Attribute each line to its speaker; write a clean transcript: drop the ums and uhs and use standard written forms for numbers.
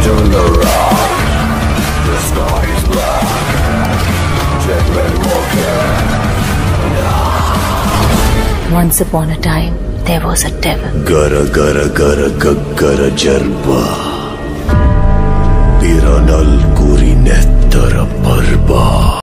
Speaker 1: turn around. The sky is black. Gentlemen walking.
Speaker 2: Once upon a time, there was a devil.
Speaker 1: Gara gara gara gaggara jarba. Piranal kuri nettara parba.